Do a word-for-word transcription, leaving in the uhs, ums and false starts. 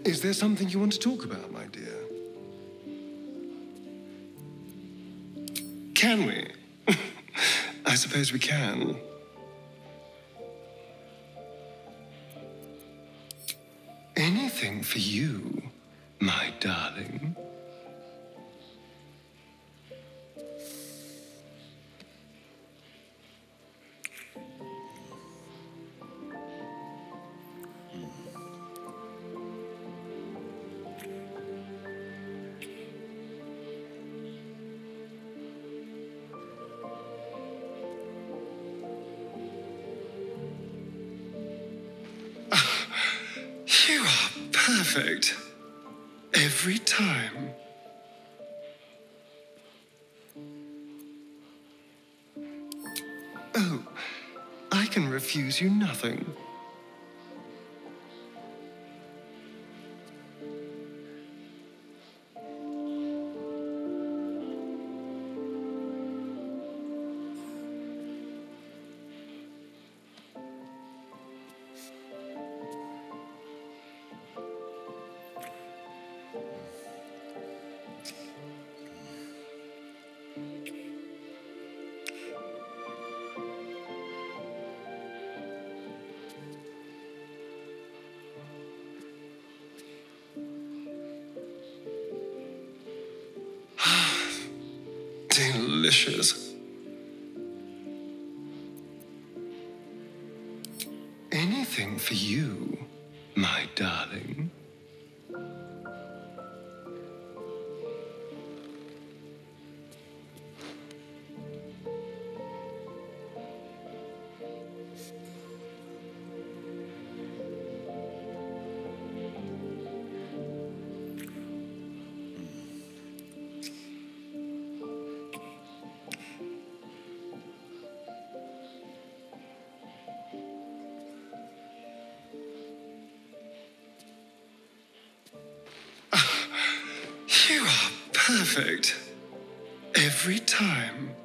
Is there something you want to talk about, my dear? Can we? I suppose we can. Anything for you, my darling. You are perfect. Every time. Oh, I can refuse you nothing. Delicious. Anything for you, my darling. You are perfect. Every time.